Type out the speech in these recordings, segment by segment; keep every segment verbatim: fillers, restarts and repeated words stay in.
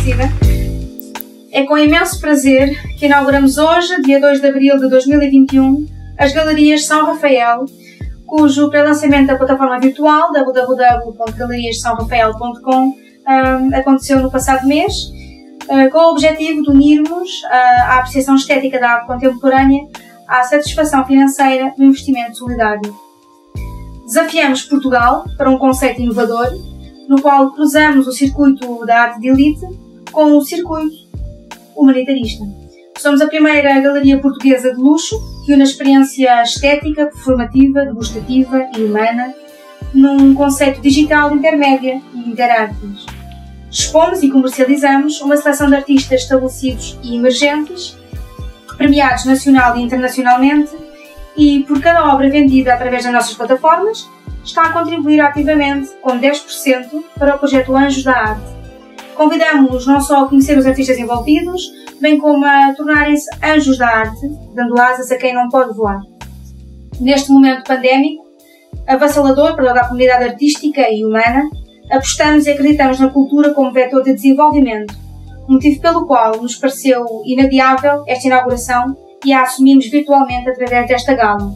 conhecida. É com imenso prazer que inauguramos hoje, dia dois de abril de dois mil e vinte e um, as Galerias São Rafael, cujo pré-lançamento da plataforma virtual w w w ponto galerias são rafael ponto com um, aconteceu no passado mês, uh, com o objetivo de unirmos uh, a apreciação estética da arte contemporânea à satisfação financeira do investimento solidário. Desafiamos Portugal para um conceito inovador, no qual cruzamos o circuito da arte de elite com o circuito humanitarista. Somos a primeira galeria portuguesa de luxo que une a experiência estética, performativa, degustativa e humana num conceito digital intermédia e interartes. Expomos e comercializamos uma seleção de artistas estabelecidos e emergentes, premiados nacional e internacionalmente, e por cada obra vendida através das nossas plataformas está a contribuir ativamente com dez por cento para o projeto Anjos da Arte. Convidamos-los não só a conhecer os artistas envolvidos, bem como a tornarem-se anjos da arte, dando asas a quem não pode voar. Neste momento pandémico, avassalador para toda a comunidade artística e humana, apostamos e acreditamos na cultura como vetor de desenvolvimento, motivo pelo qual nos pareceu inadiável esta inauguração e a assumimos virtualmente através desta gala.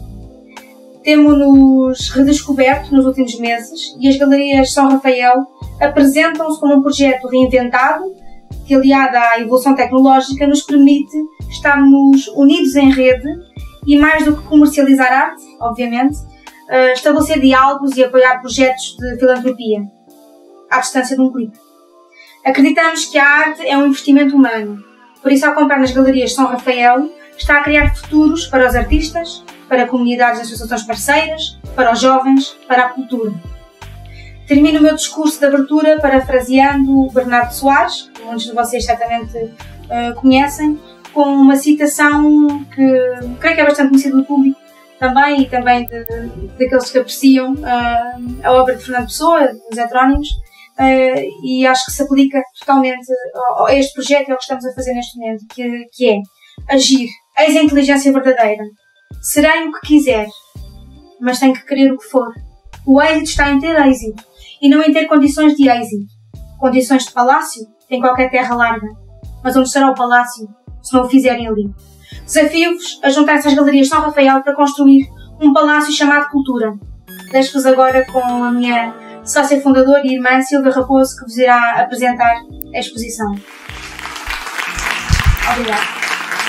Temos-nos redescoberto nos últimos meses e as Galerias São Rafael apresentam-se como um projeto reinventado que, aliado à evolução tecnológica, nos permite estarmos unidos em rede e, mais do que comercializar arte, obviamente, estabelecer diálogos e apoiar projetos de filantropia, à distância de um clique. Acreditamos que a arte é um investimento humano, por isso, ao comprar nas Galerias São Rafael, está a criar futuros para os artistas, para comunidades e associações parceiras, para os jovens, para a cultura. Termino o meu discurso de abertura parafraseando Bernardo Soares, que muitos de vocês certamente uh, conhecem, com uma citação que creio que é bastante conhecida do público também e também de, de, daqueles que apreciam uh, a obra de Fernando Pessoa, dos heterónimos, uh, e acho que se aplica totalmente a, a este projeto e ao que estamos a fazer neste momento, que, que é agir. Eis a inteligência verdadeira. Serei o que quiser, mas tenho que querer o que for. O êxito está em ter êxito e não em ter condições de êxito. Condições de palácio tem qualquer terra larga, mas onde estará o palácio se não o fizerem ali? Desafio-vos a juntar-se às Galerias São Rafael para construir um palácio chamado Cultura. Deixo-vos agora com a minha sócia fundadora e irmã Silvia Raposo, que vos irá apresentar a exposição. Obrigada.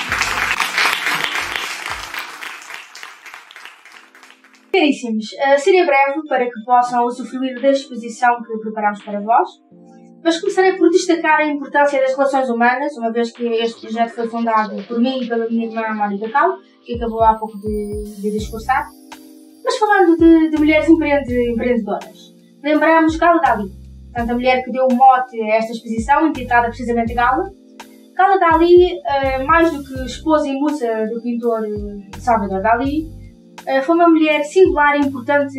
Caríssimos, uh, seria breve para que possam usufruir da exposição que preparamos para vós, mas começarei por destacar a importância das relações humanas, uma vez que este projeto foi fundado por mim e pela minha irmã Mónica Cal, que acabou há pouco de, de discursar, mas falando de, de mulheres empreende, empreendedoras. Lembramos Gala Dali, portanto, a mulher que deu o mote a esta exposição, intitulada precisamente Gala. Gala Dali, uh, mais do que esposa e musa do pintor Salvador Dali, foi uma mulher singular e importante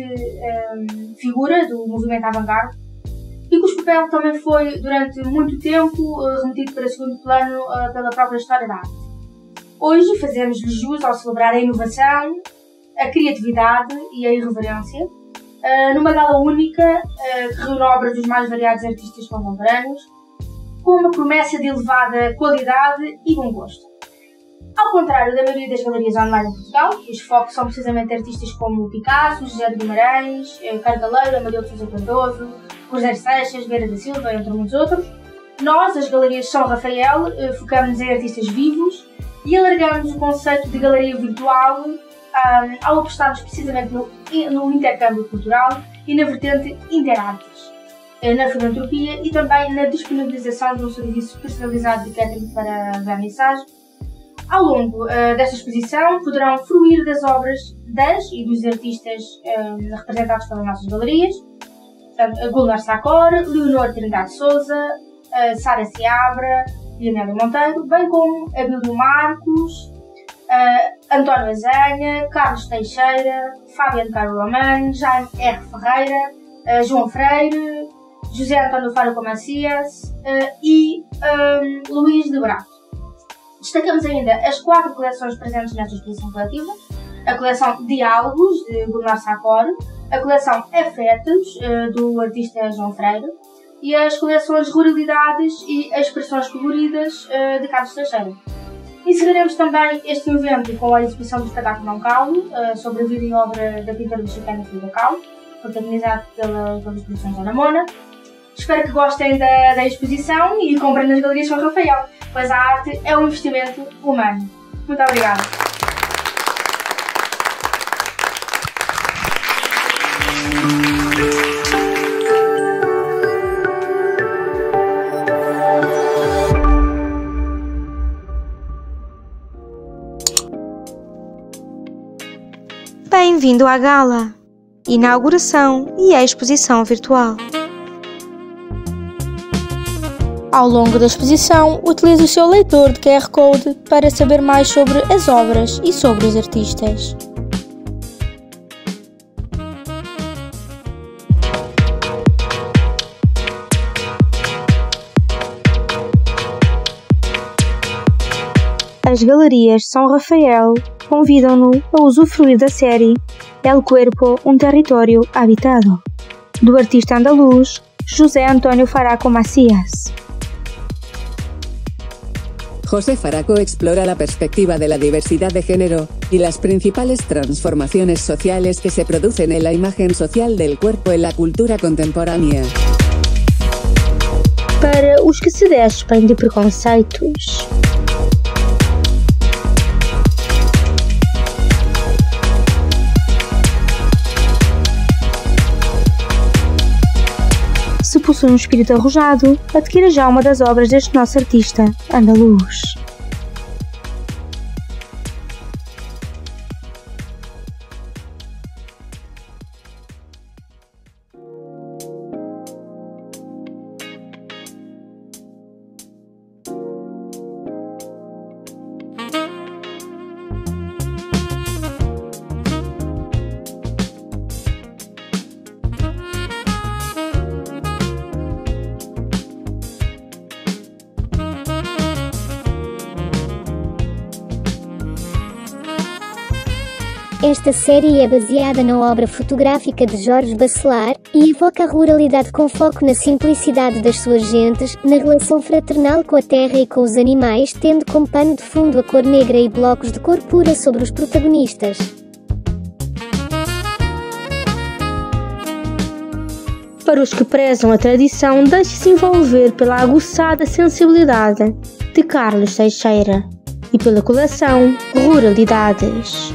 um, figura do movimento avant-garde e cujo papel também foi, durante muito tempo, uh, remetido para segundo plano uh, pela própria história da arte. Hoje fazemos-lhe jus ao celebrar a inovação, a criatividade e a irreverência uh, numa gala única uh, que reúne obras dos mais variados artistas contemporâneos com uma promessa de elevada qualidade e bom gosto. Ao contrário da maioria das galerias online em Portugal, os focos são precisamente artistas como Picasso, José de Guimarães, Carcaleiro, Amadeu de Sousa Cardoso, Cruzeiro Seixas, Vieira da Silva, entre muitos outros, nós, as Galerias São Rafael, focamos em artistas vivos e alargamos o conceito de galeria virtual um, ao apostarmos precisamente no, no intercâmbio cultural e na vertente interartes, na filantropia e também na disponibilização de um serviço personalizado de catering para a vernissage. Ao longo uh, desta exposição poderão fruir das obras das e dos artistas uh, representados pelas nossas galerias, portanto, Gulnár Sacor, Leonor Trindade Souza, uh, Sara Seabra e Amélia Monteiro, bem como Abílio Marcos, uh, António Azanha, Carlos Teixeira, Fabiano Caro Romano, Jaime R. Ferreira, uh, João Freire, José António Faro Comacias uh, e um, Luís de Brato. Destacamos ainda as quatro coleções presentes nesta exposição coletiva, a coleção Diálogos, de Gulnár Sacor, a coleção Afetos, do artista João Freire, e as coleções Ruralidades e Expressões Coloridas uh, de Carlos Teixeira. Encerraremos também este evento com a exibição do espetáculo Não Calo, uh, sobre a vida e obra da pintora mexicana Frida Kahlo, protagonizado pela, pelas produções Ana Mona. Espero que gostem da, da exposição e comprem nas Galerias São Rafael, pois a arte é um investimento humano. Muito obrigada! Bem-vindo à gala, inauguração e à exposição virtual. Ao longo da exposição, utilize o seu leitor de Q R Code para saber mais sobre as obras e sobre os artistas. As Galerias São Rafael convidam-no a usufruir da série El Cuerpo, um território habitado, do artista andaluz José Antonio Faraco Macías. José Faraco explora la perspectiva de la diversidad de género y las principales transformaciones sociales que se producen en la imagen social del cuerpo en la cultura contemporánea. Para os que se despem de preconceitos, se possui um espírito arrojado, adquira já uma das obras deste nosso artista andaluz. Esta série é baseada na obra fotográfica de Jorge Bacelar e evoca a ruralidade com foco na simplicidade das suas gentes, na relação fraternal com a terra e com os animais, tendo como pano de fundo a cor negra e blocos de cor pura sobre os protagonistas. Para os que prezam a tradição, deixe-se envolver pela aguçada sensibilidade de Carlos Teixeira e pela coleção Ruralidades.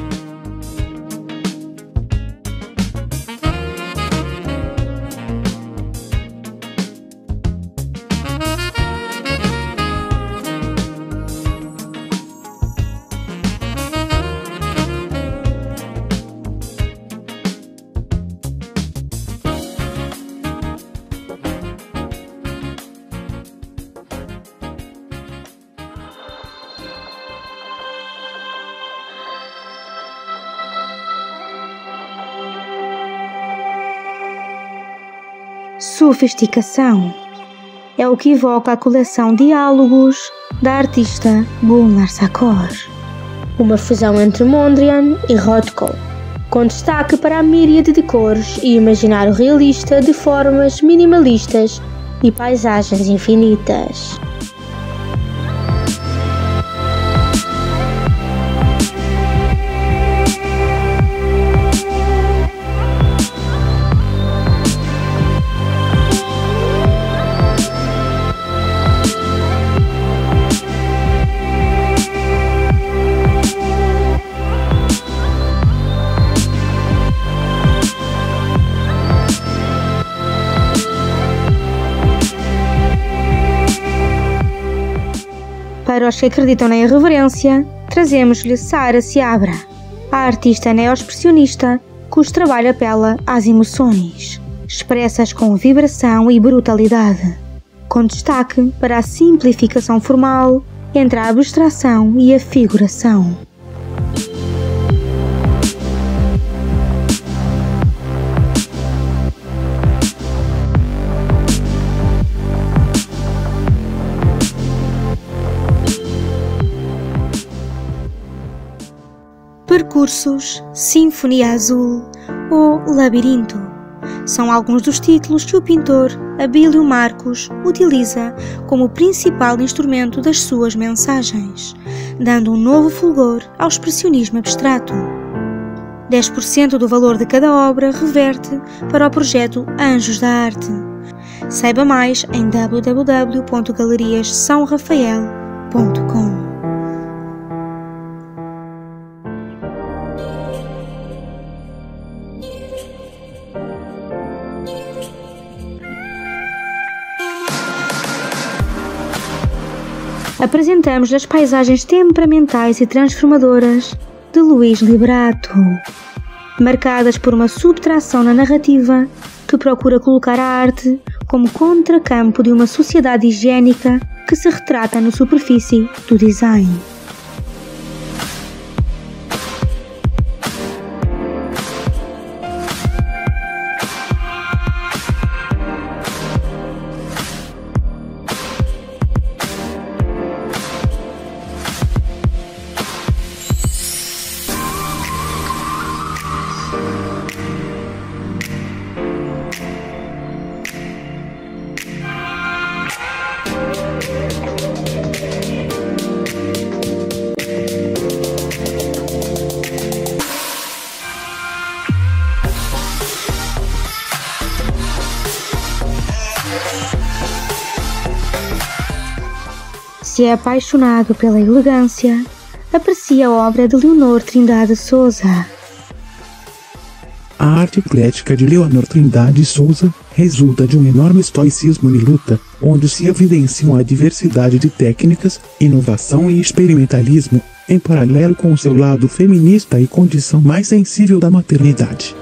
Sofisticação é o que evoca a coleção Diálogos da artista Gulnár Sákor, uma fusão entre Mondrian e Rothko, com destaque para a míriade de cores e imaginário realista de formas minimalistas e paisagens infinitas. Para os que acreditam na irreverência, trazemos-lhe Sara Seabra, a artista neo-expressionista cujo trabalho apela às emoções, expressas com vibração e brutalidade, com destaque para a simplificação formal entre a abstração e a figuração. Percursos, Sinfonia Azul ou Labirinto São alguns dos títulos que o pintor Abílio Marcos utiliza como principal instrumento das suas mensagens, dando um novo fulgor ao expressionismo abstrato. dez por cento do valor de cada obra reverte para o projeto Anjos da Arte. Saiba mais em w w w ponto galerias são rafael ponto com. Apresentamos as paisagens temperamentais e transformadoras de Luís Liberato, marcadas por uma subtração na narrativa que procura colocar a arte como contracampo de uma sociedade higiênica que se retrata na superfície do design. Se é apaixonado pela elegância, aprecia a obra de Leonor Trindade Souza. A arte eclética de Leonor Trindade Souza resulta de um enorme estoicismo e luta, onde se evidenciam a diversidade de técnicas, inovação e experimentalismo, em paralelo com o seu lado feminista e condição mais sensível da maternidade.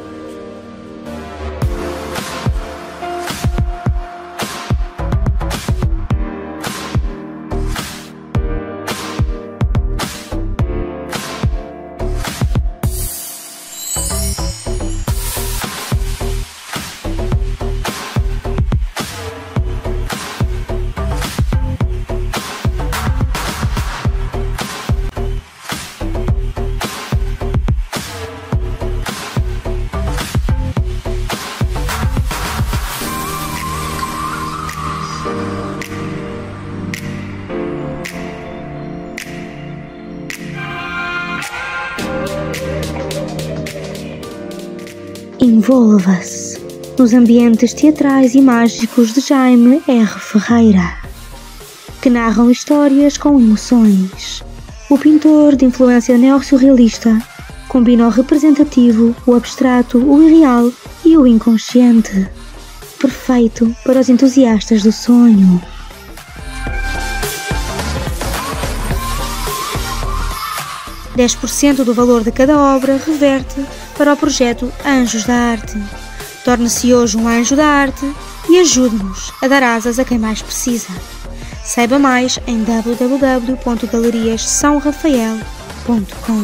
Envolva-se nos ambientes teatrais e mágicos de Jaime R. Ferreira, que narram histórias com emoções. O pintor de influência neorrealista combina o representativo, o abstrato, o irreal e o inconsciente, perfeito para os entusiastas do sonho. dez por cento do valor de cada obra reverte para o projeto Anjos da Arte. Torne-se hoje um anjo da arte e ajude-nos a dar asas a quem mais precisa. Saiba mais em w w w ponto galerias são rafael ponto com.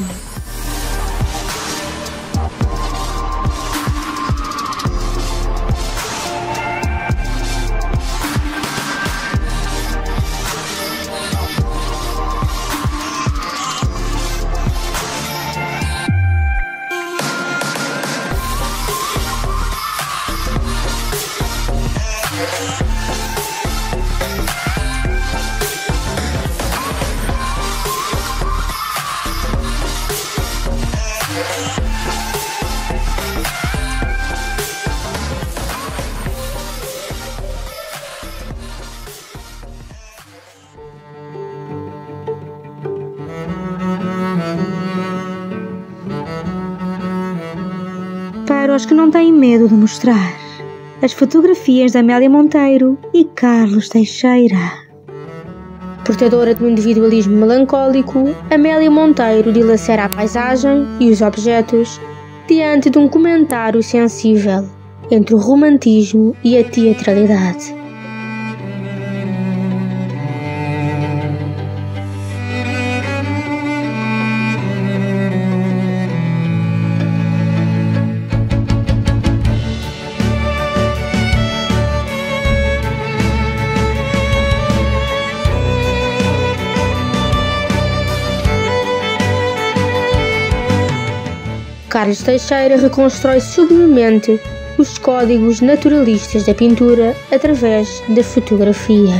Para os que não têm medo de mostrar, as fotografias de Amélia Monteiro e Carlos Teixeira. Portadora de um individualismo melancólico, Amélia Monteiro dilacera a paisagem e os objetos diante de um comentário sensível entre o romantismo e a teatralidade. Carlos Teixeira reconstrói sublimemente os códigos naturalistas da pintura através da fotografia.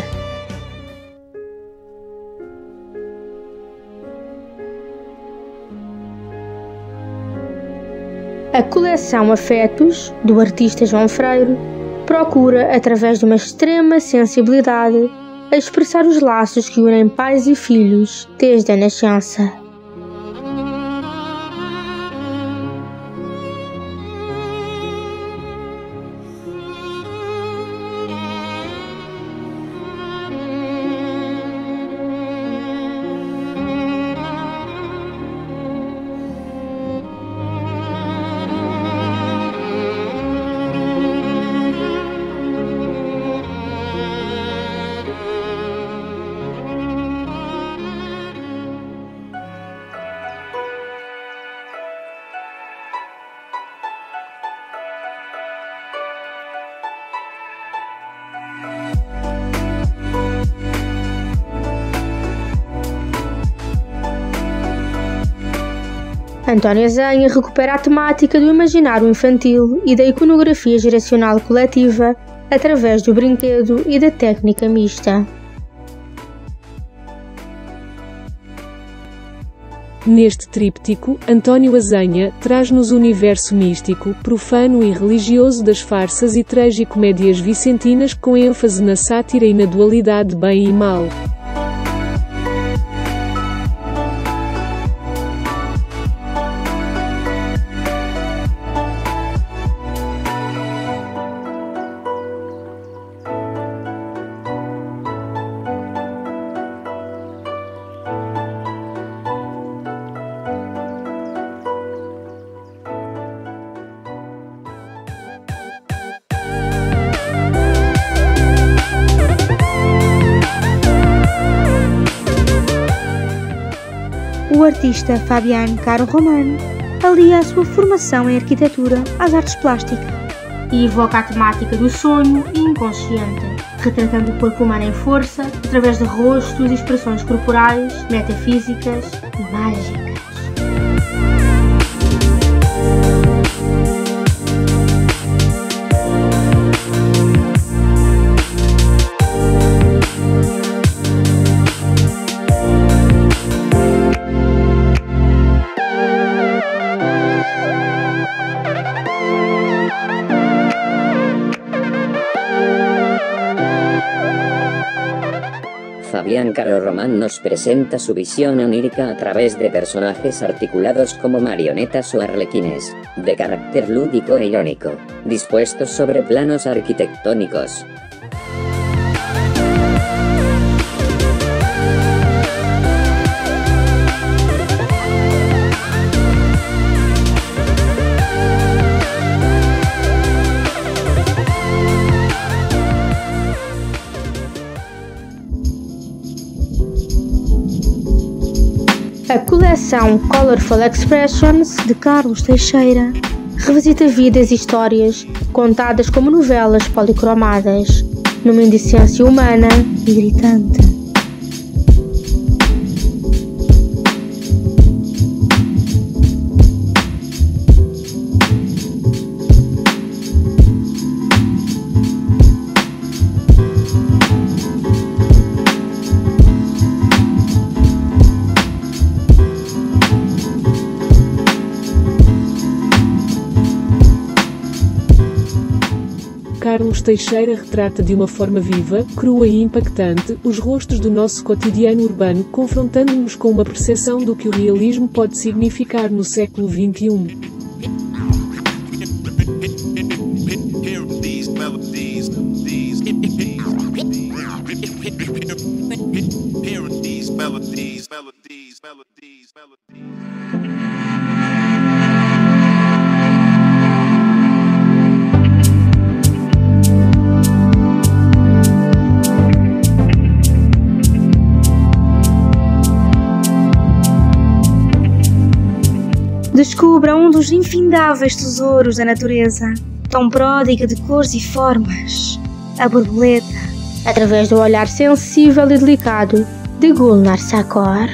A coleção Afetos, do artista João Freire, procura, através de uma extrema sensibilidade, expressar os laços que unem pais e filhos desde a nascença. António Azenha recupera a temática do imaginário infantil e da iconografia geracional coletiva através do brinquedo e da técnica mista. Neste tríptico, António Azenha traz-nos o universo místico, profano e religioso das farsas e tragicomédias vicentinas, com ênfase na sátira e na dualidade bem e mal. O artista Fabiano Caro Romano alia a sua formação em arquitetura às artes plásticas e evoca a temática do sonho e inconsciente, retratando o corpo humano em força através de rostos e expressões corporais, metafísicas e mágicas. Fabián Caro Román nos presenta su visión onírica a través de personajes articulados como marionetas o arlequines, de carácter lúdico e irónico, dispuestos sobre planos arquitectónicos. A coleção Colorful Expressions, de Carlos Teixeira, revisita vidas e histórias contadas como novelas policromadas, numa indecência humana e gritante. Carlos Teixeira retrata de uma forma viva, crua e impactante os rostos do nosso cotidiano urbano, confrontando-nos com uma percepção do que o realismo pode significar no século vinte e um. Descubra um dos infindáveis tesouros da natureza, tão pródiga de cores e formas, a borboleta, através do olhar sensível e delicado de Gulnar Sakor.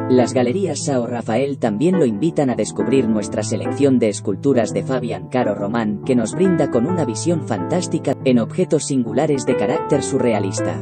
Las galerías Sao Rafael también lo invitan a descubrir nuestra selección de esculturas de Fabián Caro Román, que nos brinda con una visión fantástica en objetos singulares de carácter surrealista.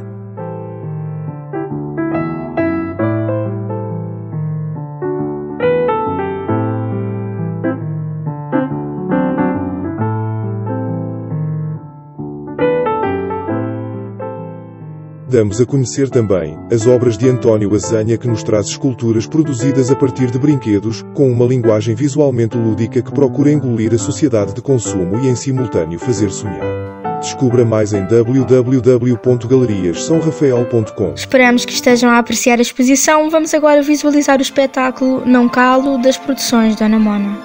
Damos a conhecer também as obras de António Azanha, que nos traz esculturas produzidas a partir de brinquedos, com uma linguagem visualmente lúdica que procura engolir a sociedade de consumo e em simultâneo fazer sonhar. Descubra mais em w w w ponto galerias são rafael ponto com. Esperamos que estejam a apreciar a exposição. Vamos agora visualizar o espetáculo Não Calo das produções Dona Mona.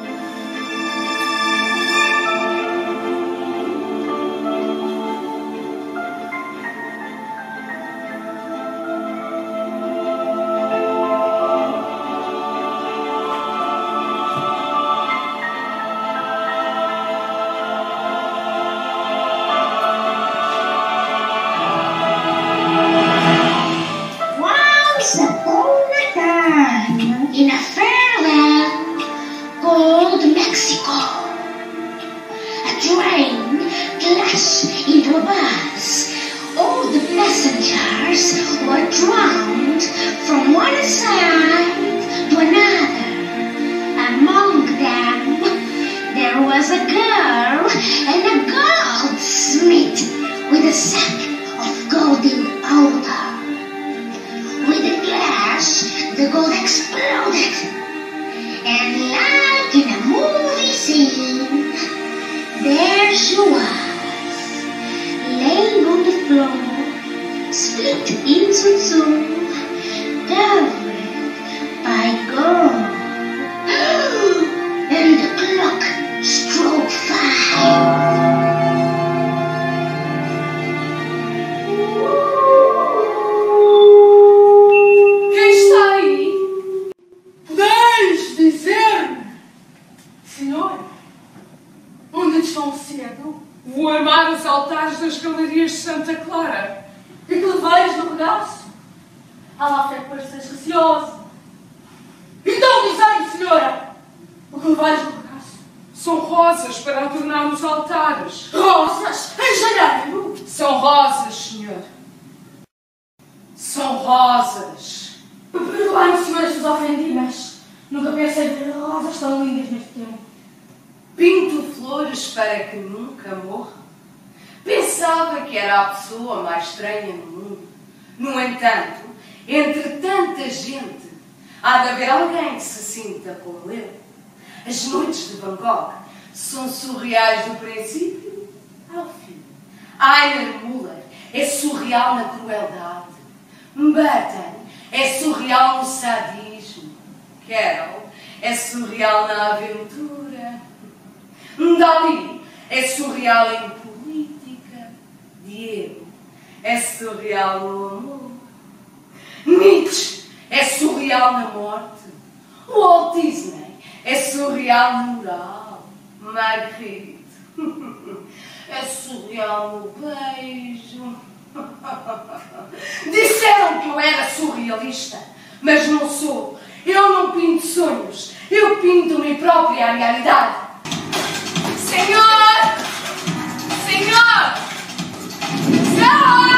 In a farewell called Mexico. A train clashed into a bus. All the passengers were drowned from one side to another. Among them, there was a girl and a goldsmith with a sack of golden powder. With a clash, the gold exploded, and like in a movie scene, there she was, laying on the floor, split into two, covered by gold. And the clock struck five. Vou amar os altares das galerias de Santa Clara. E que leveiros no regaço? Há lá fé que pareces receoso. Então dizei-me, senhora, o que leveiros no regaço? São rosas para adornar os altares. Rosas? Em janeiro? São rosas, senhor. São rosas. Perdoai-me, senhora, se vos ofendi, mas nunca pensei ver rosas tão lindas neste tempo. Pinto flores para que nunca morra. Pensava que era a pessoa mais estranha no mundo. No entanto, entre tanta gente, há de haver alguém que se sinta como eu. As noites de Van Gogh são surreais do princípio ao fim. Heiner Müller é surreal na crueldade. Burton é surreal no sadismo. Carol é surreal na aventura. Dali é surreal em política. Diego é surreal no amor. Nietzsche é surreal na morte. Walt Disney é surreal no moral. Magritte é surreal no beijo. Disseram que eu era surrealista, mas não sou. Eu não pinto sonhos, eu pinto minha própria realidade. Senhor! Senhor! Senhor!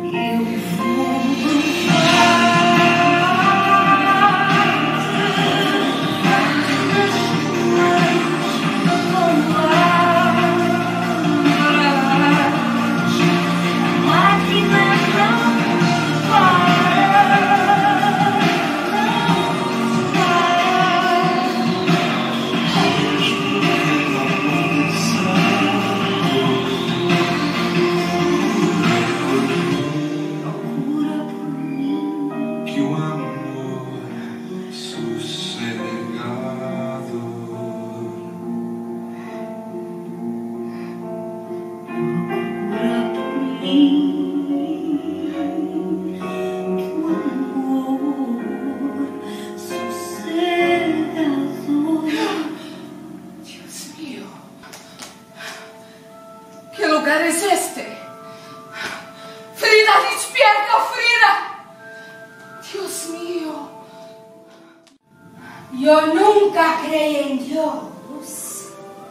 Yo nunca creí en Dios,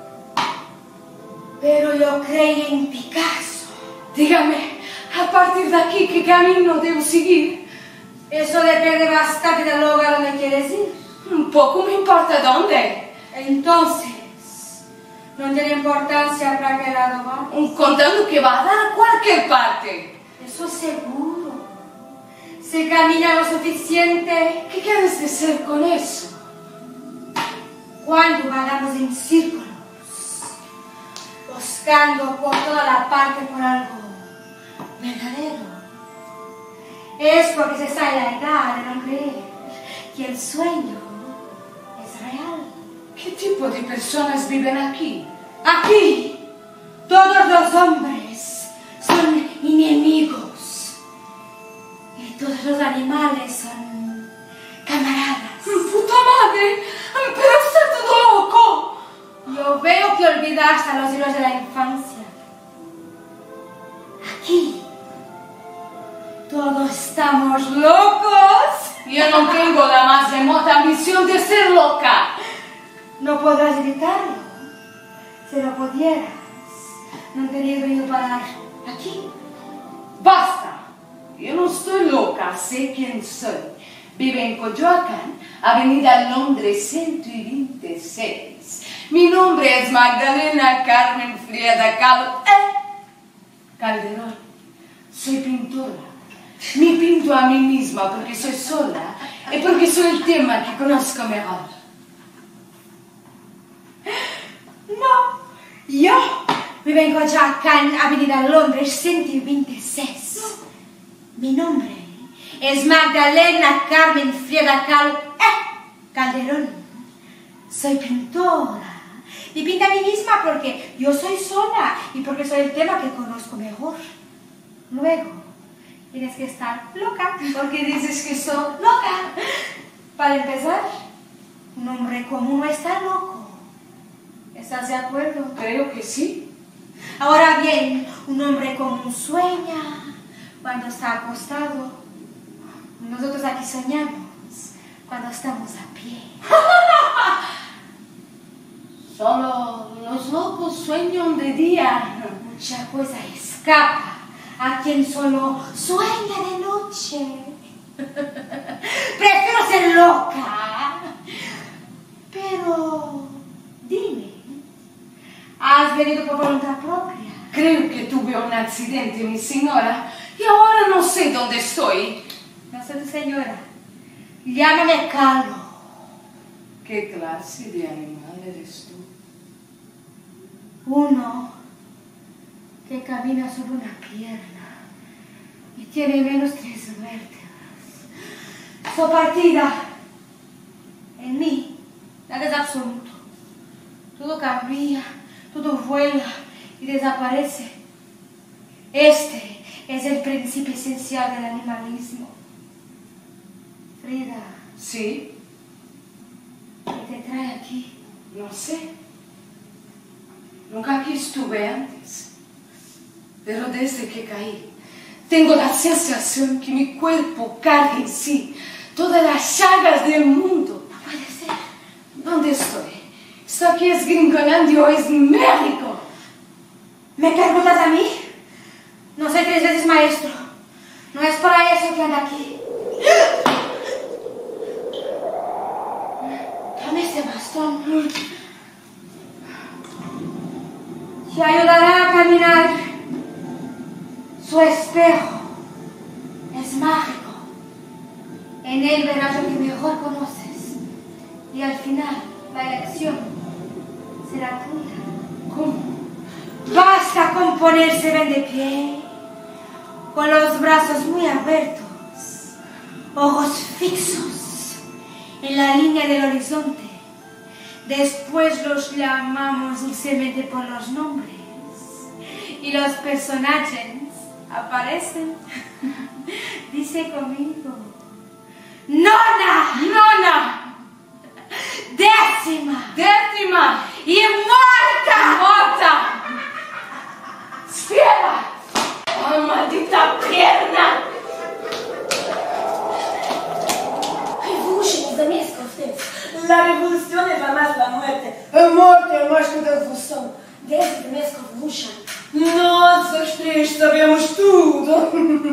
pero yo creí en Picasso. Dígame, a partir de aquí, ¿qué camino debo seguir? Eso depende bastante del lugar donde quieres ir. Un poco me importa dónde. Entonces, ¿no tiene importancia para qué lado va? Contando que va a dar a cualquier parte. Eso seguro. Se camina lo suficiente. ¿Qué quieres decir con eso? Cuando vagamos en círculos, buscando por toda la parte por algo verdadero, es porque se está en la edad de no creer que el sueño es real. ¿Qué tipo de personas viven aquí? Aquí, todos los hombres son enemigos y todos los animales son camaradas. ¡Puta madre! ¡Pero está todo loco! Yo veo que olvidaste a los héroes de la infancia. Aquí, todos estamos locos. Yo no tengo la más remota ambición de ser loca. No podrás evitarlo. Si lo pudieras, no tenías venido para aquí. ¡Basta! Yo no estoy loca, sé quién soy. Vive en Coyoacán, Avenida Londres ciento veintiséis. Mi nombre es Magdalena Carmen Frieda Cal eh, Calderón. Soy pintora. Me pinto a mí misma porque soy sola y porque soy el tema que conozco mejor. No, yo vivo en Coyoacán, Avenida Londres ciento veintiséis. Mi nombre es Magdalena Carmen Frieda Cal eh, Calderón. Soy pintora. Y pinto a mí misma porque yo soy sola y porque soy el tema que conozco mejor. Luego, tienes que estar loca porque dices que soy loca. Para empezar, un hombre común no está loco. ¿Estás de acuerdo? Creo que sí. Ahora bien, un hombre común sueña cuando está acostado. Nosotros aquí soñamos cuando estamos a pie. Solo los locos sueñan de día. Mucha cosa escapa a quien solo sueña de noche. Prefiero ser loca. Pero, dime, ¿has venido por voluntad propia? Creo que tuve un accidente, mi señora, y ahora no sé dónde estoy. No soy tu señora. Llámame Carlo. ¿Qué clase de animal eres tú? Uno que camina sobre una pierna y tiene menos tres vértebras. Su partida en mí, nada es absoluto. Todo cambia, todo vuela y desaparece. Este es el principio esencial del animalismo. Frida. ¿Sí? ¿Qué te trae aquí? No sé. Nunca aquí estuve antes. Pero desde que caí, tengo la sensación que mi cuerpo carga en sí todas las llagas del mundo. No puede ser. ¿Dónde estoy? ¿Esto aquí es Gringolandia o es México? ¿Me preguntas a mí? No soy tres veces maestro. a eso que anda aquí. Tome este bastón. Te ayudará a caminar. Su espejo es mágico. En él verás lo que mejor conoces. Y al final, la elección será tuya. ¿Cómo? Basta con ponerse bien de pie, con los brazos muy abiertos, ojos fixos en la línea del horizonte. Después los llamamos dulcemente por los nombres y los personajes aparecen. Dice conmigo: Nona, Nona, décima, décima y muerta, muerta. Ciega, oh, maldita pierna. Revolution is the mask of death. La revolución es la más la muerte. A morte é mais que a revolução. Death is the mask of revolution. Nós, os três, sabemos tudo.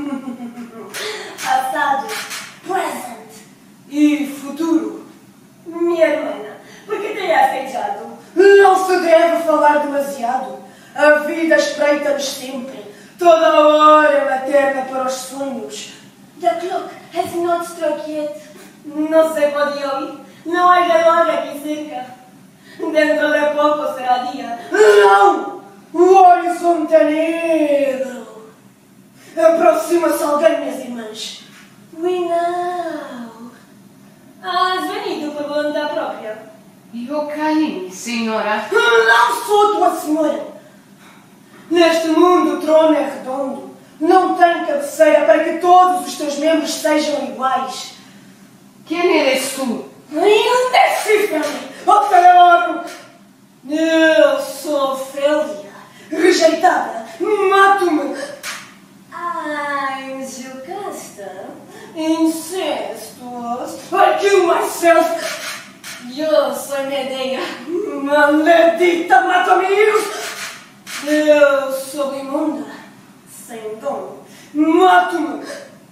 Passado, present e futuro. Minha irmã, por que tem aceitado? Não se deve falar demasiado. A vida espreita-nos sempre. Toda hora é materna para os sonhos. The clock has not struck yet. Não se pode ouvir. Não há relógio aqui cerca. Dentro de pouco será dia. Não! O horizonte é negro. Aproxima-se alguém, minhas irmãs. We know. Has venido por vontade própria. Eu caí, senhora. Não sou tua senhora. Neste mundo o trono é redondo. Não tem cabeceira para que todos os teus membros sejam iguais. Quem eres tu? Indecifra-me, otário! Eu sou Ofélia, rejeitada. Mato-me. I'm Jocasta. Incestuous. I kill myself. Eu sou Medeia. Maledita, mata amigos. Eu sou imunda, sem dom. Mato-me.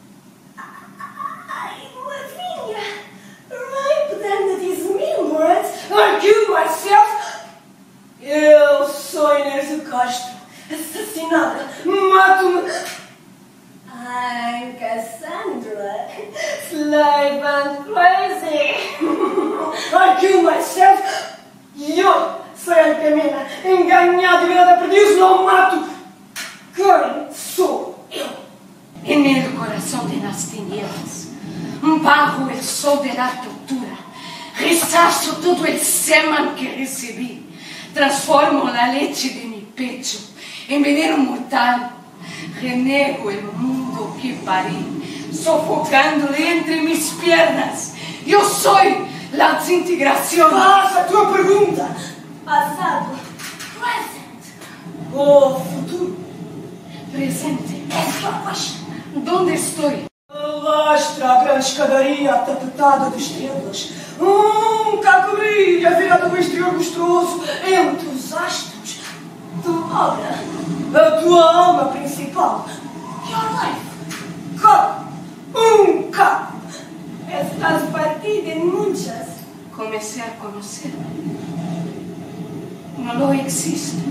Ai, Lavínia. Rape them that is remembered. I kill myself. Eu sou Inês do Castro, assassinada. Mato-me. I'm Cassandra, slave and crazy. I kill myself. Eu sou Alcamena, enganada e virada para Deus, não mato. Quem sou eu? En el corazón de las tinieblas, bajo el sol de la tortura, rechazo todo el semen que recibí, transformo la leche de mi pecho en veneno mortal, renego el mundo que parí, sofocándole entre mis piernas. Yo soy la desintegración. Faça a tua pergunta. Passado, present ou futuro? Presente. ¿Dónde estoy? Lastra a grande escadaria tapetada de estrelas. Um caco brilha virado ao exterior gostoso entre os astros. Tu obra, a tua alma principal. Your life. Como um caco. Estás partida en muchas. Comencé a conocerme. No lo existo.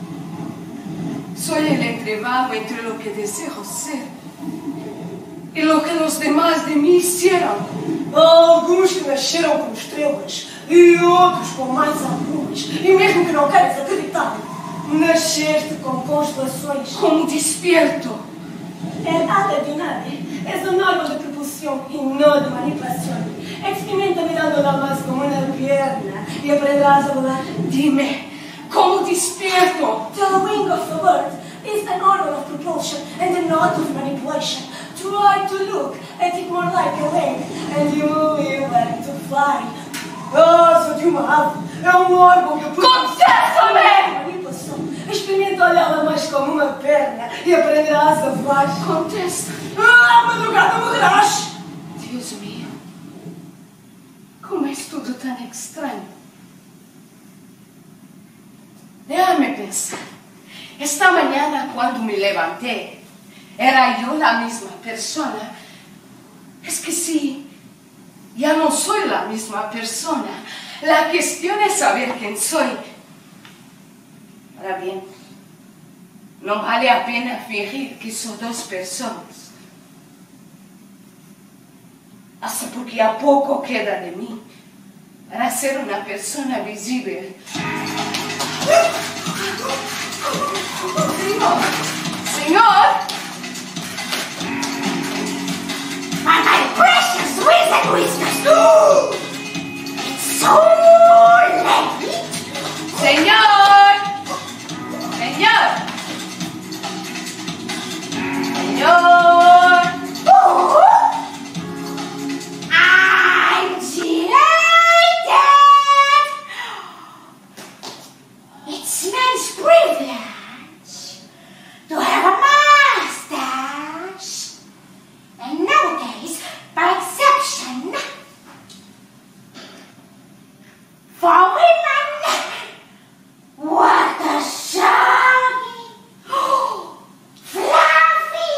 Soy el entrevado entre lo que deseo ser e lo que los demás de mim hicieron. Alguns que nasceram como estrelas e outros com mais algumas. E mesmo que não queiras acreditar, nasceste com constelações. Como despierto. É nada de nada. Es un árbol de propulsión y no de manipulación. Experimenta mirándola más como una pierna y aprenderás a volar. Dime, ¿cómo despierto? The wing of the bird is an organ of propulsion and not of manipulation. Try to look at it more like a wing and you will learn to fly. Asa de uma ave é um órgão de propulsão. Contesta-me! Manipulação. Experimenta olhá-la mais como uma perna e aprenderás a voar. Contesta. Ah, madrugada morrerás! Dios mío, como es todo tan extraño. Déjame pensar. Esta mañana cuando me levanté, era yo la misma persona Es que sí, ya no soy la misma persona. La cuestión es saber quién soy. Ahora bien, no vale la pena fingir que son dos personas. Hasta porque a poco queda de mí para ser una persona visible. Señor, señor. My precious wizard whiskers! It's so late! Señor! Señor! Señor! Oh, I'm delighted! It's man's privilege to have a mustache. And nowadays, by exception, for women, what a shiny, fluffy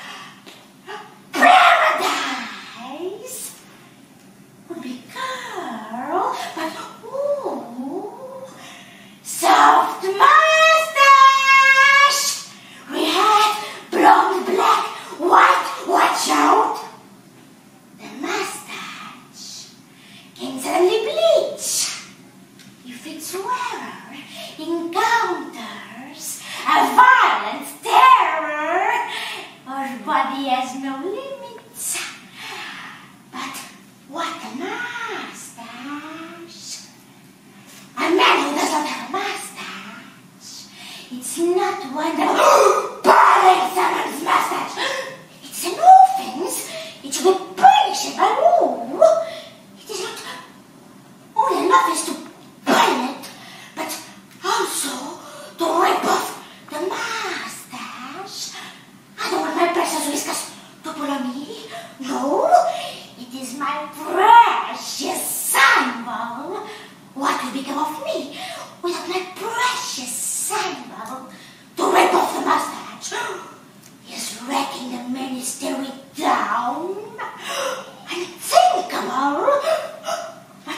paradise would be curl, but ooh, soft mustache. We had blonde, black, white. Watch out! The mustache can suddenly bleach if its wearer encounters a violent terror. Our body has no limits. But what a mustache! A man who does not have a mustache, it's not wonderful. Pulling someone's mustache! It's an offense. It should be punished by law. It is not only an offense to pull it, but also to rip off the mustache. I don't want my precious whiskers to pull on me. No, it is my precious symbol. What will become of me without my precious symbol to rip off the mustache? Is wrecking the ministry down? Unthinkable! But,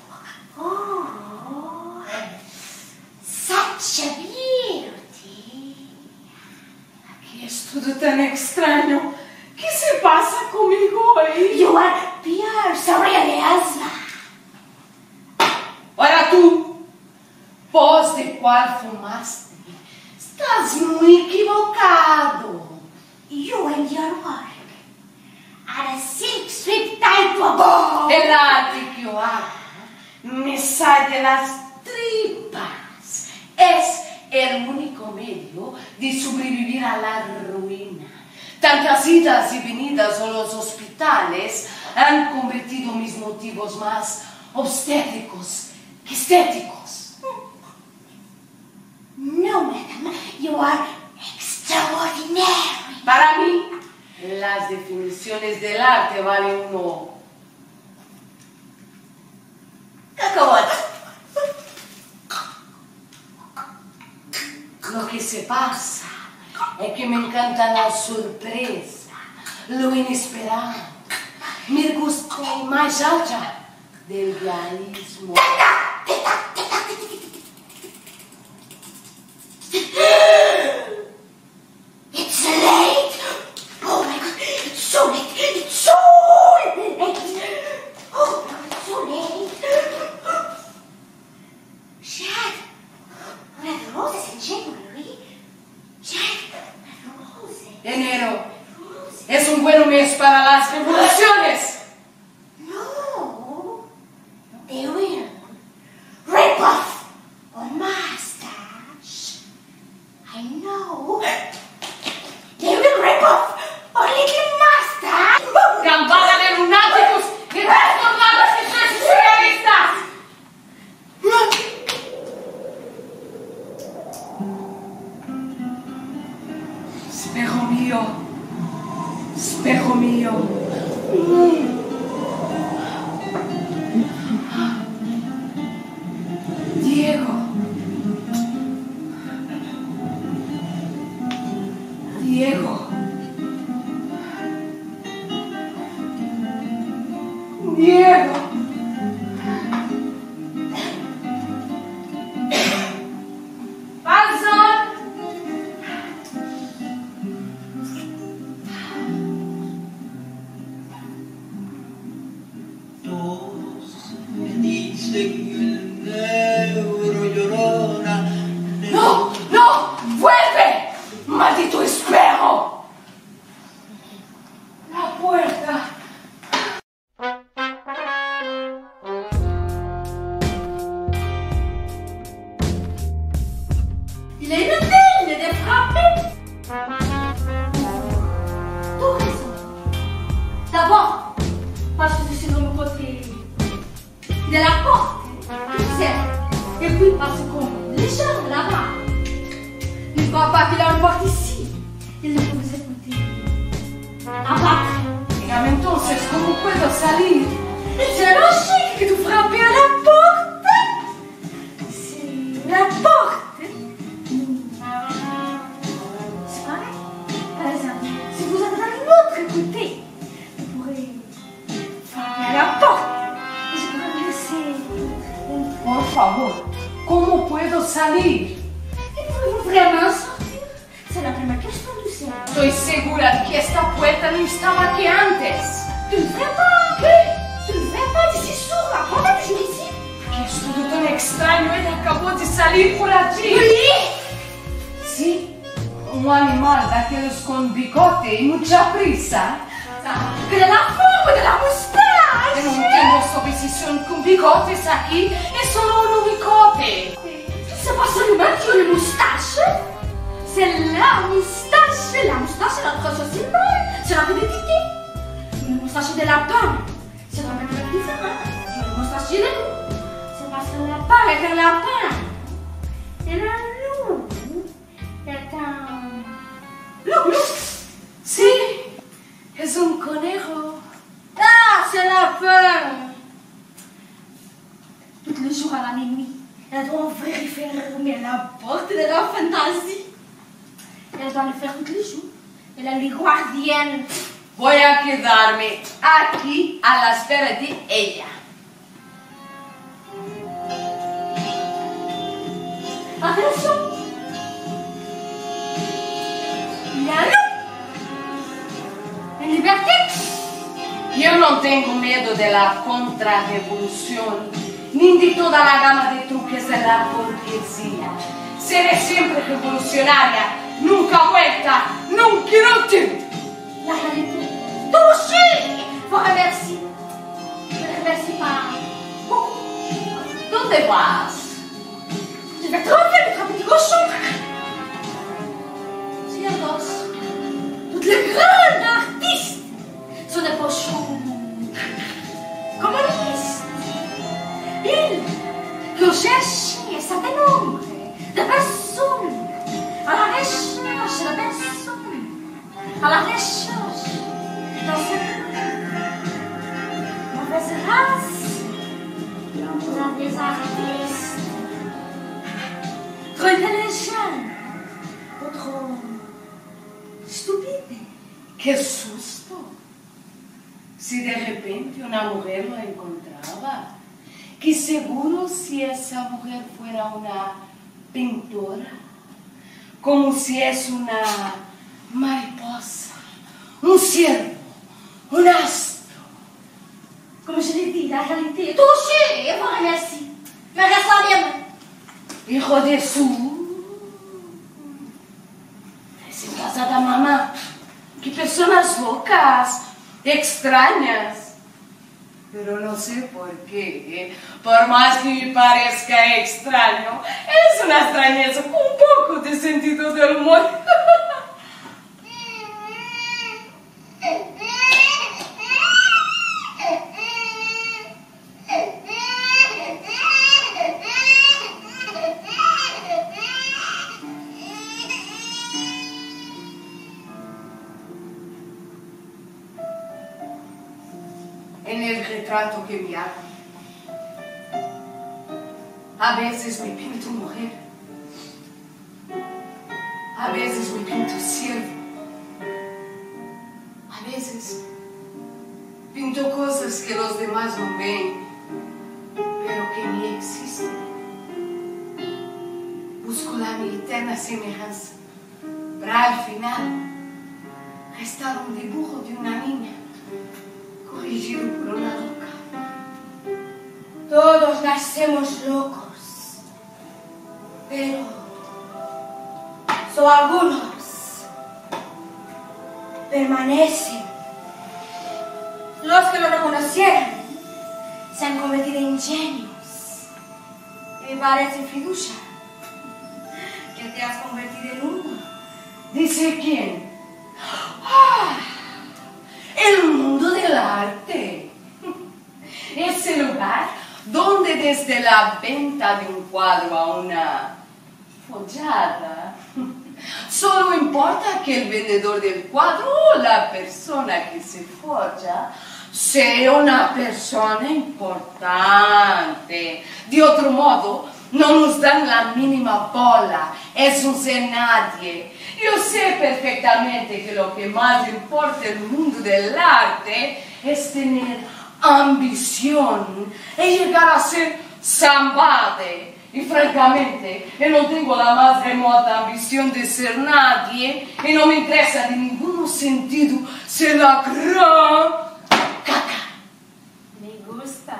oh, such a beauty! Aqui é tudo tão estranho. O que se passa comigo hoje? You are pure surrealism! Ora tu, pós de qual fumaste, estás muito equivocado. You and your work are a silk strip tied to a bow. El arte que yo hago me sale de las tripas. Es el único medio de sobrevivir a la ruina. Tantas idas y venidas a los hospitales han convertido mis motivos más obstétricos que estéticos. No, madam, you are extraordinary. Para mí, las definiciones del arte valen uno. Cacahuate. Lo que se pasa es que me encanta la sorpresa, lo inesperado. Me gusta más allá del realismo. It's late! Oh my God, it's so late! It's so late! Oh no, it's so late! She had one of the roses in January. She had one of the roses. Enero es un buen mes para las revoluciones. No, they will rip off a mustache. I know. They will rip off a little mustache. Cambada de lunáticos y restos malos y surrealistas. Espejo mío, espejo mío. Diego. Diego. Diego. Passa. Todos me dicen el negro llorona. ¡No! ¡No! ¡Vuelve! ¡Maldito espejo! La puerta. Il est inutile de frapper. T'as raison. D'abord, parce que je suis dans le côté de la porte, tu sais. Et puis parce qu'on les gens là-bas ne voient pas qu'il y a une porte ici. Ils ne peuvent vous écouter. Abattre. Dígame entonces, ¿cómo puedo salir? C'est logique que tu frappes à la porte. C'est la porte. C'est pareil. Par exemple, si vous êtes dans une autre côté, vous pourrez frapper à la porte. Et je pourrais vous laisser. Por favor, ¿cómo puedo salir? Et pouvez-vous vraiment sortir? C'est la première question du ciel. Estoy segura de que esta puerta no estaba aquí antes. Tu ne ferais pas. ¿Qué? Tu ne ferais pas d'ici sur la porte que je mets ici. Que estudo tan extraño, él acabó de salir por allí. Oui. Sí, un animal daqueles con bigote y mucha prisa. Que de la forma de la moustache. Yo no tengo esta obsesión con bigotes aquí, es solo un bigote. C'est pas seulement que tu as une moustache. C'est la moustache. La moustache, c'est notre chose symbole. C'est notre identité. Une moustache de lapin. C'est vraiment très différent. Une moustache de loup. C'est parce que le lapin est un lapin. Et le loup est un... Loup, loup. Sí, es un conejo. Ah, c'est lapin. Tous les jours à la minuit, elle doit ouvrir et fermer la porte de la fantaisie. Elle doit le faire tous les jours. Elle est la guardienne. Voy a quedarme aquí a la espera de ella. Attention. Il y a un loup. En liberté. Yo no tengo miedo de la contrarrevolución, ni de toda la gama de truques de la burguesía. Seré siempre revolucionaria, nunca vuelta, nunca inútil. La réalité. Touché. Faut remercier. Je ne remercie pas beaucoup. ¿Dónde vas? Je vais tromper le petit cochon. C'est un gosse. Toutes les grandes artistes sont des cochons communistes. Ils ont cherché un certain nombre de personnes à la recherche de personnes, à la recherche dans cette mauvaise race. On a des artistes trop intelligents ou trop stupides. ¡Qué susto! Si de repente una mujer lo encontraba, que seguro si esa mujer fuera una pintora, como si es una mariposa, un ciervo, un astro. Comme je l'ai dit, la réalité est touchée, et vous remercie. Mais reste à bien. Hijo de su... Es en casa de mamá. Que personas locas, extrañas. Pero no sé por qué, por más que me parezca extraño, es una extrañeza con un poco de sentido del humor. En el retrato que me hago, a veces me pinto mujer, a veces me pinto siervo, a veces Pinto cosas que los demás no ven, pero que en mí existen. Busco la mi eterna semejanza, para al final restar un dibujo de una niña corrigido por una loca. Todos nacemos locos, pero solo algunos permanecen. Los que lo reconocieron se han convertido en genios. Y me parece, Fiducia, que te has convertido en uno. ¿Dice quién? ¡Ah! El mundo del arte. Ese lugar donde desde la venta de un cuadro a una follada, solo importa que el vendedor del cuadro o la persona que se folla sea una persona importante. De otro modo, no nos dan la mínima bola. Es un ser nadie. Yo sé perfectamente que lo que más importa en el mundo del arte es tener ambición y llegar a ser somebody. Y francamente, yo no tengo la más remota ambición de ser nadie y no me interesa de ningún sentido ser la gran caca. Me gusta.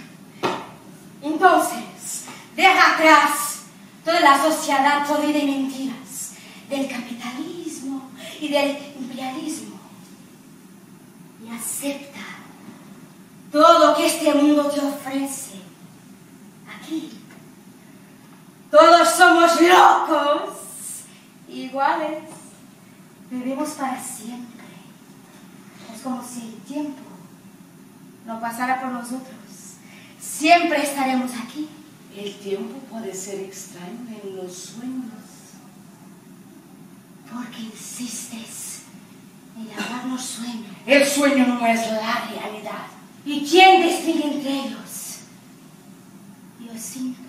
Entonces, deja atrás toda la sociedad podrida de mentiras del capitalismo y del imperialismo y acepta todo lo que este mundo te ofrece. Aquí todos somos locos, iguales, vivimos para siempre. Es como si el tiempo no pasara por nosotros. Siempre estaremos aquí. El tiempo puede ser extraño en los sueños. Porque insistes en llamarnos sueño. El sueño no es la realidad. ¿Y quién distingue entre ellos? Yo siento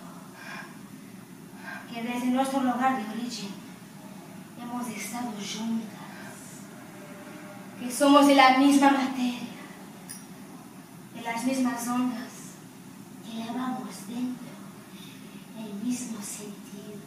que desde nuestro lugar de origen hemos estado juntas, que somos de la misma materia, de las mismas ondas, que llevamos dentro el mismo sentido.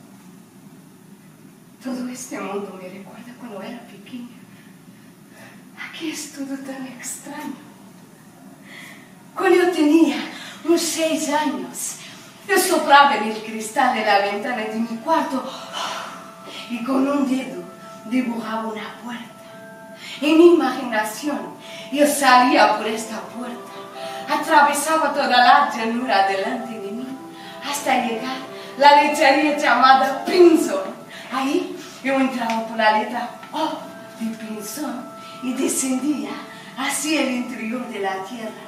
Todo este mundo me recuerda cuando era pequeña. Aquí es todo tan extraño. Cuando yo tenía unos seis años, yo soplaba en el cristal de la ventana de mi cuarto y con un dedo dibujaba una puerta. En mi imaginación, yo salía por esta puerta, atravesaba toda la llanura delante de mí, hasta llegar a la lechería llamada Pinzón. Ahí yo entraba por la letra O de Pinzón y descendía hacia el interior de la tierra,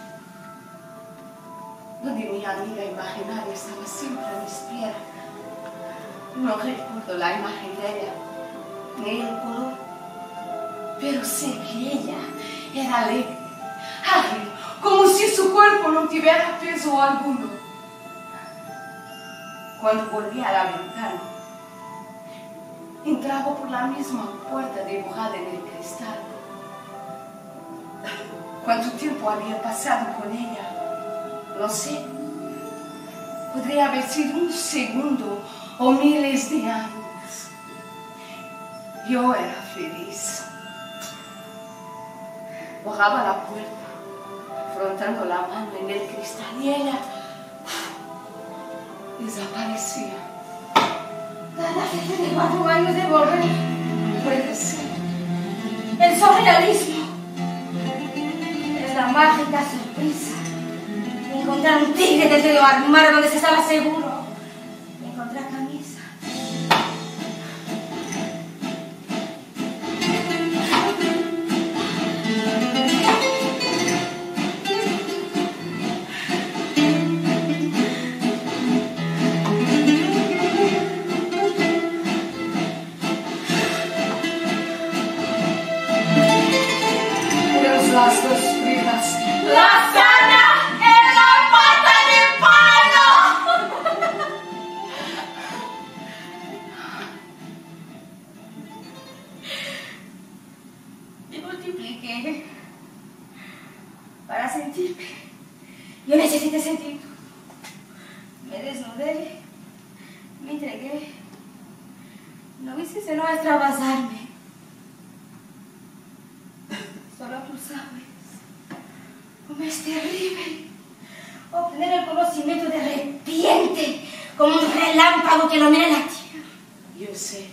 donde mi amiga imaginaria estaba siempre a mis pies. No recuerdo la imagen de ella, ni el color, pero sé que ella era alegre, ágil, como si su cuerpo no tuviera peso alguno. Cuando volví a la ventana, entraba por la misma puerta dibujada en el cristal. ¿Cuánto tiempo había pasado con ella? No sé. Podría haber sido un segundo o miles de años. Yo era feliz. Bajaba la puerta, frotando la mano en el cristal y ella desaparecía. La gente de cuatro años de volver. Puede ser. El surrealismo es la mágica sorpresa de encontrar un tigre desde el armario donde se estaba seguro de encontrar camisa. Las dos primas. ¡La sana en la pata de palo! Me multipliqué. para sentirme. Yo necesité sentir. Me desnudé, me entregué. No hice sino extravasarme. Solo tú sabes cómo es terrible obtener el conocimiento de repente, como un relámpago que ilumina la tierra. Yo sé.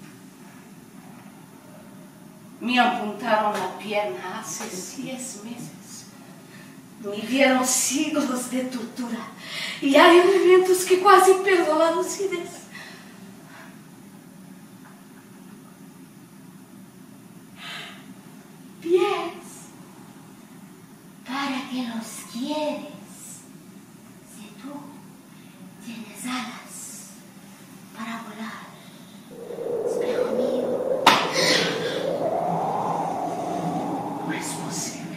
Me apuntaron la pierna hace diez meses. Me dieron siglos de tortura. Y hay elementos que quase perdoam a lucidez. Pies, para que los quieres. Si tú tienes alas para volar, espejo mío. No es posible.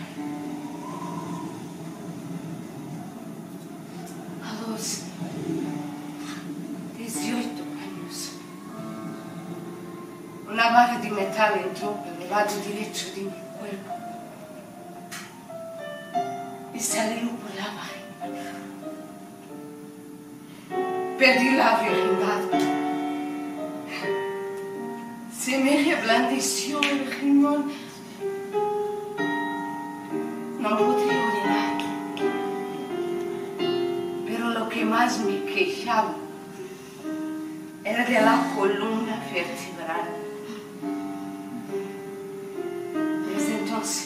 A los dieciocho años, una barra de metal entró por el lado derecho de mi cuerpo y salió por la vagina. Perdí la virginidad. Se me reblandeció el riñón. No pude orinar. Pero lo que más me quejaba era de la columna vertebral. Desde entonces,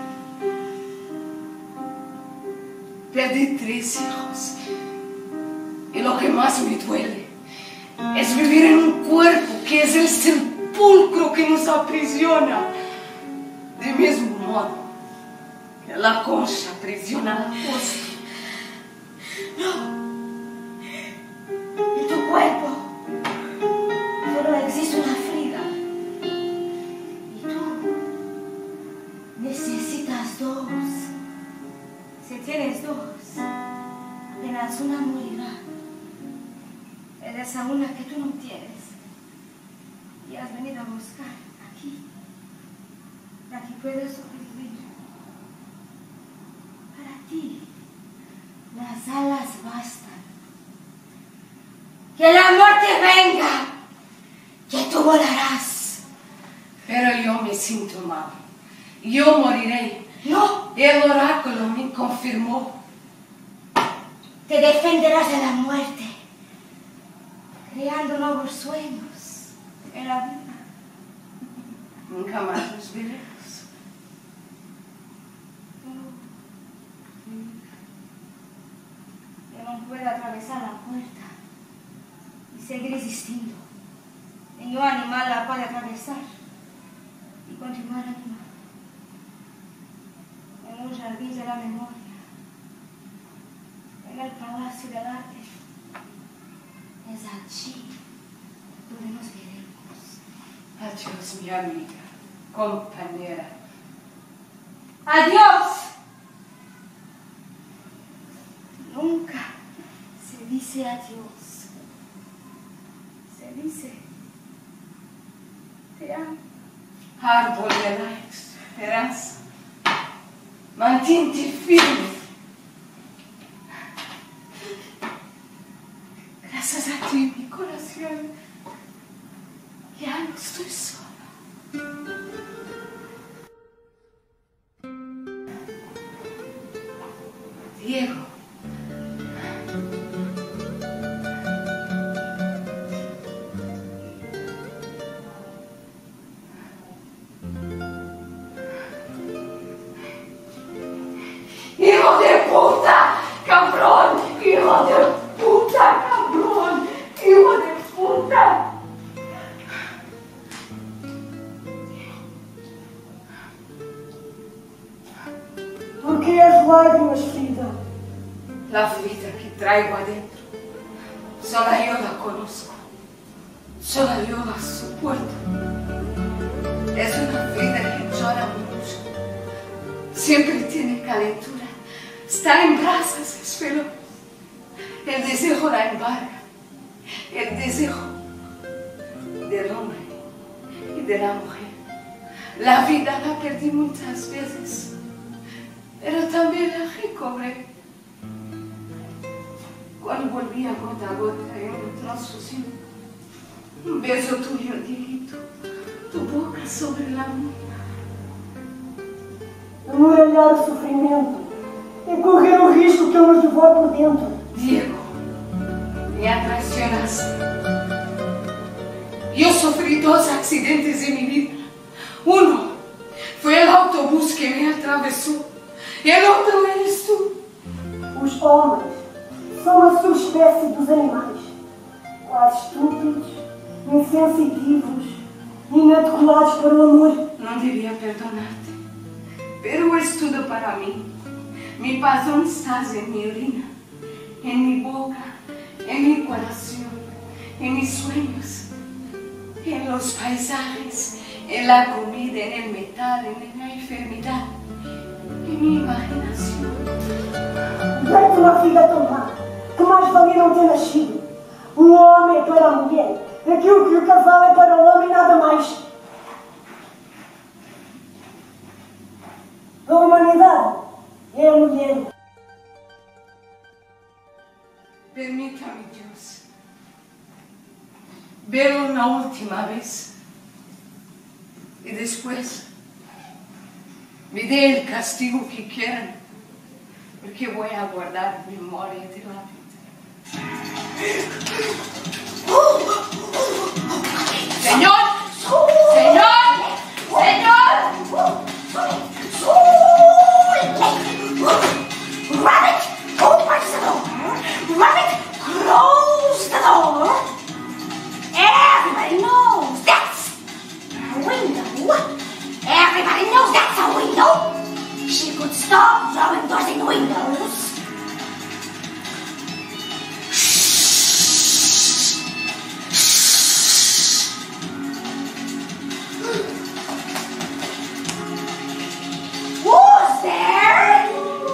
perdí tres hijos. Y lo que más me duele es vivir en un cuerpo que es el sepulcro que nos aprisiona. De mismo modo que la concha aprisiona la costa. No. En tu cuerpo solo existe una Frida. Y tú necesitas dos. Si tienes dos, apenas una morirá. Eres a una que tú no tienes. Y has venido a buscar aquí. Para que puedas sobrevivir. Para ti, las alas bastan. Que la muerte venga, que tú volarás. Pero yo me siento mal. Yo moriré. No. El oráculo me confirmó. Te defenderás de la muerte, creando nuevos sueños en la vida. Nunca más nos veremos. Yo no puedo atravesar la puerta y seguir existiendo. Ningún animal la puede atravesar y continuar animal. En un jardín de la memoria, en el palacio del arte. Es allí donde nos veremos. Adiós, mi amiga, compañera. ¡Adiós! Nunca se dice adiós. Se dice te amo. Árbol de la esperanza, mantente firme. Gracias a ti, mi corazón, ya no estoy sola. Diego. ¡Hijo de puta! ¡Cabrón! ¡Hijo de puta! ¡Cabrón! ¡Hijo de puta! ¿Por qué as lágrimas, Frida? La vida que traigo adentro, solo yo la conozco. Solo yo la soporto. Es una Frida que llora mucho. Siempre tiene calentura. Está en brasas, es feroz. El deseo la embarga. El deseo del hombre y de la mujer. La vida la perdí muchas veces, pero también la recobré. Cuando volvía gota a gota en mi transfusión, un beso tuyo, Dieguito, tu boca sobre la mía. Amoralhar o sofrimento e correr o risco que eu nos devore por dentro. Diego, me traicionaste. Yo sufrí dos accidentes en mi vida. Uno fue el autobús que me atravesó y el otro eres tú. Os homens são a subespécie dos animais, quase estúpidos, insensitivos, inadequados para o amor. No debía perdonarte, pero es todo para mí. Mi pasión estás en mi orina, en mi boca, en mi corazón, en mis sueños, en los paisajes, en la comida, en el metal, en la enfermedad, en mi imaginación. Dei-te uma vida tão má, que mais valia não ter nascido. O homem é para a mulher, aquilo que o cavalo é para o homem, nada mais. A humanidade é a mulher. Permítame, Dios, verlo una última vez y después me dé el castigo que quieran, porque voy a guardar memoria de la vida. ¡Señor! ¡Señor! ¡Señor! Rabbit, opens the door. Rabbit, close the door. Everybody knows that's a window. Everybody knows that's a window. She could stop throwing doors in windows. Who's there?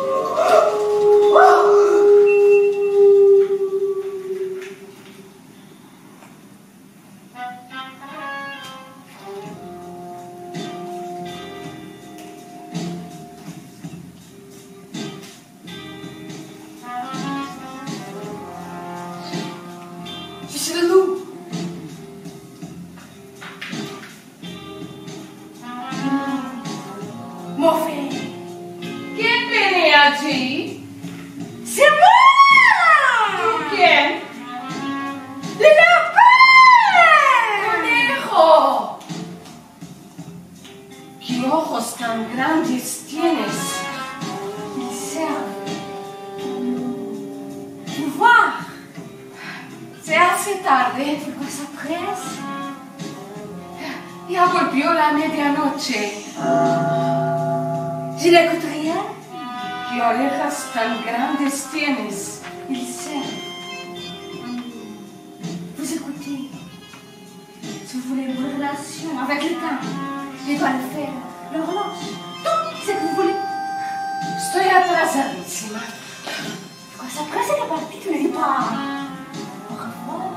Ya golpeó la medianoche. Je n'écoute rien. ¿Qué orejas tan grandes tienes? Il sait. Vous écoutez. Si vous voulez une relation avec le temps, je dois le faire. L'horloge. Tout ce que vous voulez. Estoy atrasadísima. Quand ça presse, c'est parti, tu ne dis pas. Au revoir.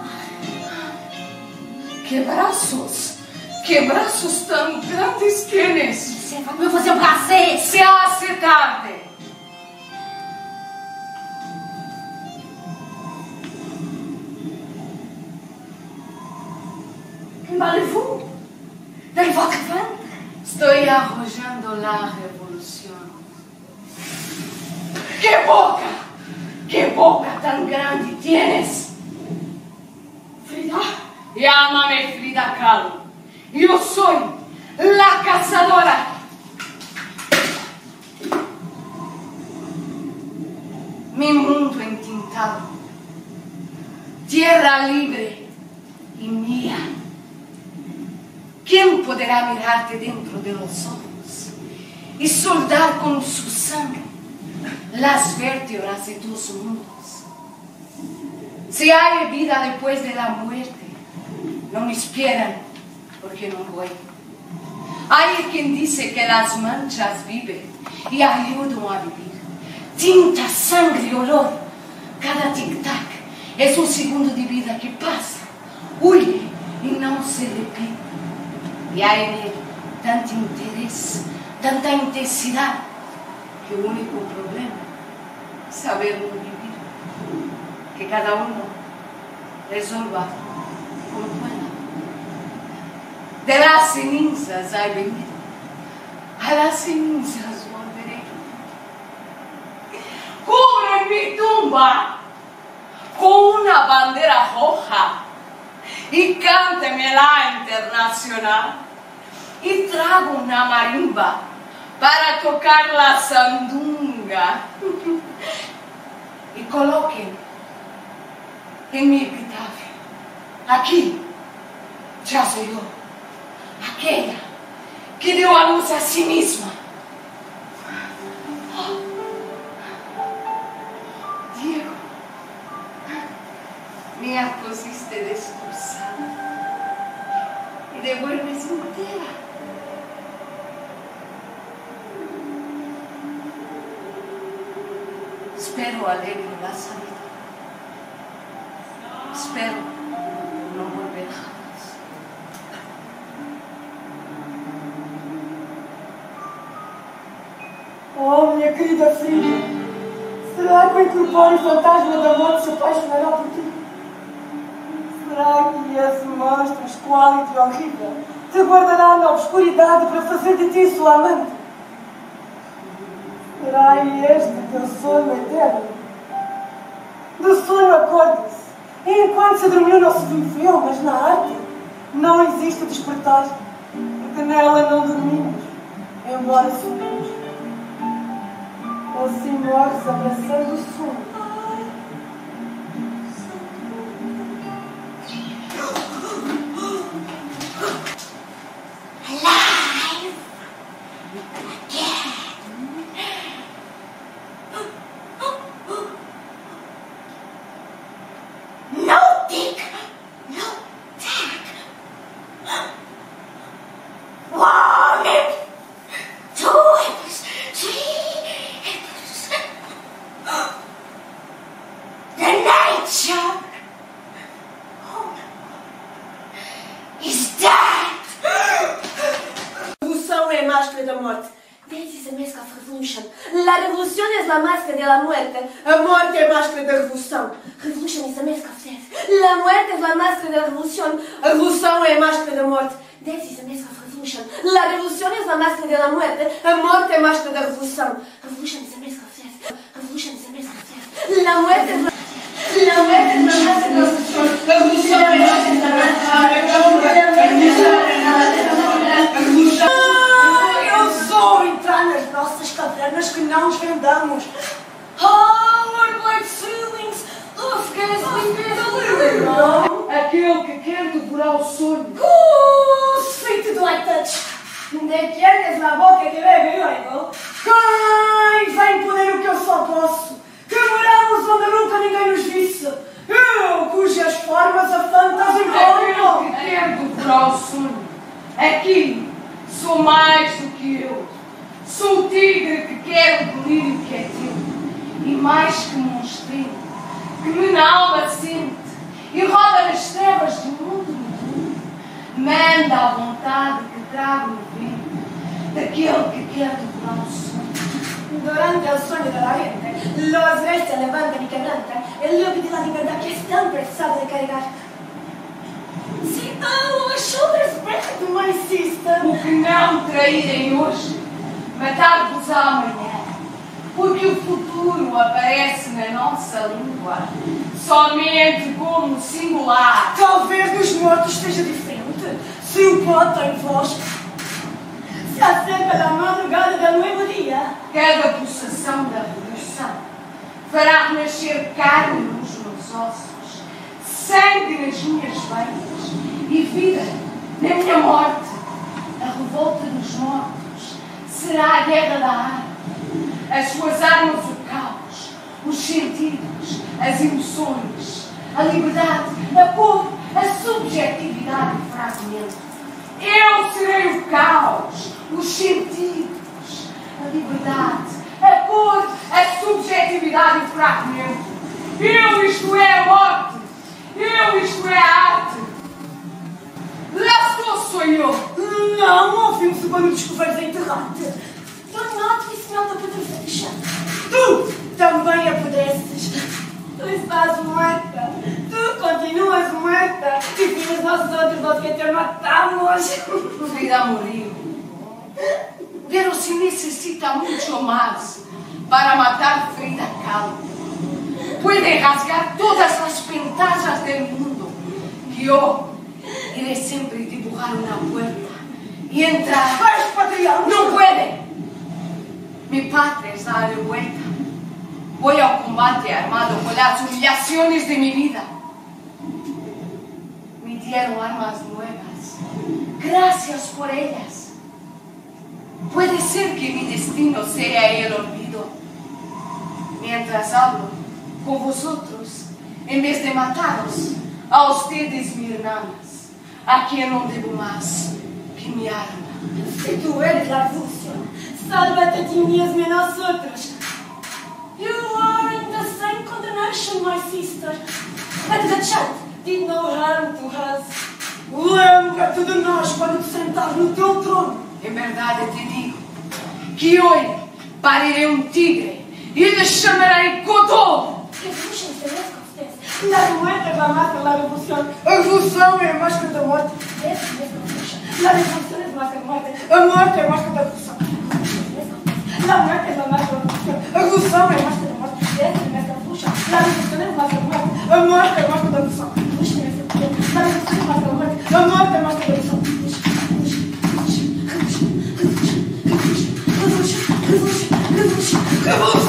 ¡Qué brazos! ¡Qué brazos tan grandes tienes! Se va me fazer embrasser. Se hace tarde. Qu'emballez-vous dans votre ventre? Estoy arrollando la revolución. ¡Qué boca! ¡Qué boca tan grande tienes! Frida. Llámame Frida Kahlo. Yo soy la cazadora. Mi mundo entintado. Tierra libre y mía. ¿Quién podrá mirarte dentro de los ojos y soldar con su sangre las vértebras de tus mundos? Si hay vida después de la muerte, no me esperan, porque no voy. Hay quien dice que las manchas viven y ayudan a vivir. Tinta, sangre y olor. Cada tic-tac es un segundo de vida que pasa, huye y no se repite. Y hay en él tanto interés, tanta intensidad, que o único problema é saberlo vivir, que cada uno resolva como pueda. De las cenizas he venido, a las cenizas volveré. Cubre mi tumba con una bandera roja y cántemela internacional. Y trago una marimba para tocar la sandunga. Y coloquen en mi epitafio, aquí yazo yo, aquella que dio a luz a sí misma. Diego, me acosiste destrozada y devuelves entera. Espero alegre la salida. Espero no volver jamás. Oh, minha querida filha, será que o incorpóreo fantasma da morte se apaixonará por ti? Será que esse monstro esquálido e horrível te guardará na obscuridade para fazer de ti sua amante? Será este teu sonho eterno? Do sonho acorde-se, e enquanto se dormiu não se viveu, mas na arte não existe despertar, porque nela não dormimos, embora sonhemos. Assim morres abraçando o sonho. La revolución es la máscara de la muerte. La muerte es la máscara de la revolución. Revolution is the mask of death. La muerte es la máscara de la revolución. La revolución es la máscara de la muerte. Death is the mask of revolution. La revolución es la máscara de la muerte. La muerte es la máscara de la revolución. Revolution is the mask of death. Revolution is the mask of death. La muerte es la La muerte es la máscara de la revolución. La revolución es la máscara de la revolución. Eu sou entrar nas nossas cavernas que não desvendamos. Oh, our black ceilings of ghastly delirium. Aquele que quer devorar o sonho. Whose feet do I touch? De quem é a boca que bebe ouro? Quem vem poder o que eu só posso? Que moramos onde nunca ninguém nos visse. Eu, cujas formas a fantasma encontram. Aquele que quer devorar o sonho. Aqui sou mais do que eu. Sou o tigre que quer o delírio que é teu. E mais que monstrinho, que me na alma sente e roda nas trevas do mundo mundo. Manda a vontade que trago no vento daquele que quer devorar o sonho. Durante el sueño de la gente, los reyes se levantan y quebrantan el yoke de la libertad que es tan pesado de cargar. Se amo as shoulders break do my sister. O que não traírem hoje, matar-vos amanhã, porque o futuro aparece na nossa língua somente como singular. Talvez dos mortos esteja diferente, se o pote em vós se acerca da madrugada do novo dia. Cada pulsação da revolução fará renascer carne nos meus ossos, sangue nas minhas veias e vida na minha morte. A revolta dos mortos será a guerra da arte, as suas armas o caos, os sentidos, as emoções, a liberdade, a cor, a subjetividade e fragmento. Eu serei o caos, os sentidos, a liberdade, a cor, a subjetividade e fragmento. Eu, isto é a morte. Eu, isto é a arte. Lá estou, sou eu. Não, ouvimos o barulho dos coveiros a enterrar-te. Do not be smelled of the Tu também apodreces. Tu estás morta. Tu continuas muerta. E filhos nosotros los que te matamos. Frida murió. Pero se necesita mucho más para matar Frida Kahlo. Puede rasgar todas las pantallas del mundo. Yo iré siempre dibujar una puerta y entrar. ¡No puede! Mi patria está revuelta. Voy al combate armado con las humillaciones de mi vida. Me dieron armas nuevas. Gracias por ellas. Puede ser que mi destino sea el olvido. Mientras hablo con vosotros, en vez de mataros, a ustedes, mis hermanas, a quien no debo más que mi alma. Si tú eres la revolución, sálvate a ti mismo y nosotros. You are in the same condemnation, my sister. And the child did no harm to us. Lembra-te de nós quando te sentares no teu trono. En verdad te digo que hoy pariré un tigre y le llamaré Godot. La muerte va más que la revolución. A revolução é mais que a morte. La revolución es más que la muerte. A muerte é mais que a revolução. La muerte es más que la revolución. A revolução é mais que a morte. La revolución es más que la muerte. A muerte é mais que a revolução. La revolución es más que la muerte. A muerte é mais que a revolução. Revolution! Revolution! Revolution! Revolution!